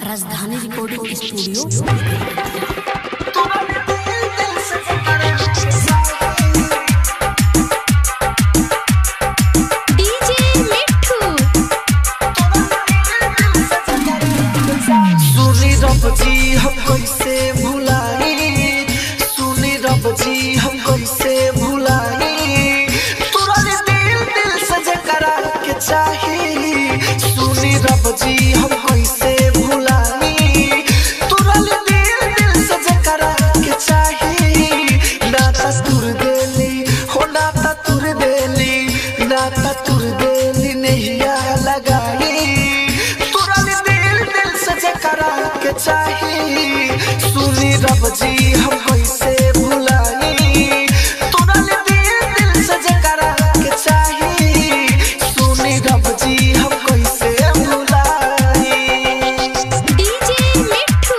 राजधानी recording studio. जी हम कैसे भुलाई, सुनी रब जी हम कैसे भुलाई, तोरा दिल से जकरा के चाही। सुनी रब जी हम कैसे भुलाई, तोरा दिल से जकरा के चाही। नाता तुर देली हो, नाता तुर देली, नाता तुर देली नैया लगाई, तोरा दिल से जकरा के चाही। सुनी रब जी हम कैसे भुलाई, तोरा दिल से जकरा के चाही। सुनी रब जी हम कैसे भुलाई। डीजे मिठू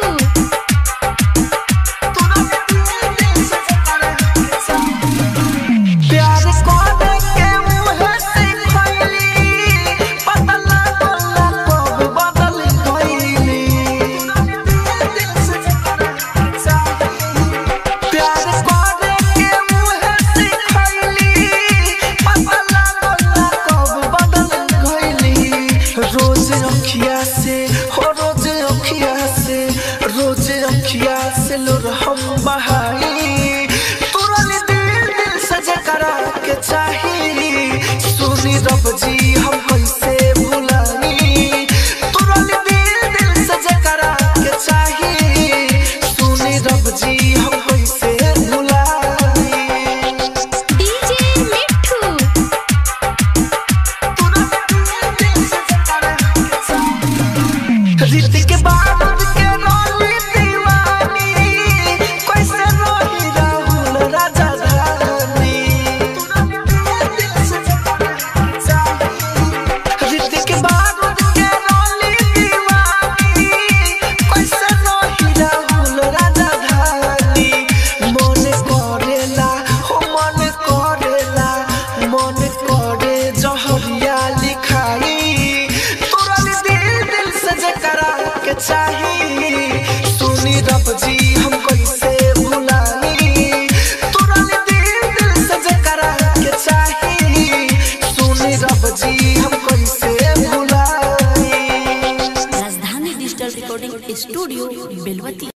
तोरा दिल से जकरा के चाही। प्यार कोने के मुँह से खैली, पता लागला कब बदल गइली। रोज अखिया से लोर हम बहाई, तोरा दिल से जकरा के चाही। सुनी रब जी हम कैसे भुलाई, तोरा दिल से जकरा के चाही। सुनी रब जी हम कैसे भुलाई। डीजे मिठू दिल से जकरा के चाही। रीत के बाद के रोली दीवानी, कैसे रोही राहुल राजा धानी। दिल से जकरा के चाही। रीत के बाद के रोली दीवानी, कैसे रोही राहुल राजा धानी। मन करेला हो, मन करेला, मन करे जहरिया लिखाई, तोरा दिल से जकरा के चाही। सुनी रब जी हम कैसे भुलाई, तोरा दिल से जकरा के चाही। सुनी रब जी हम कैसे भुलाई। राजधानी डिजिटल रिकॉर्डिंग स्टूडियो बेलवती।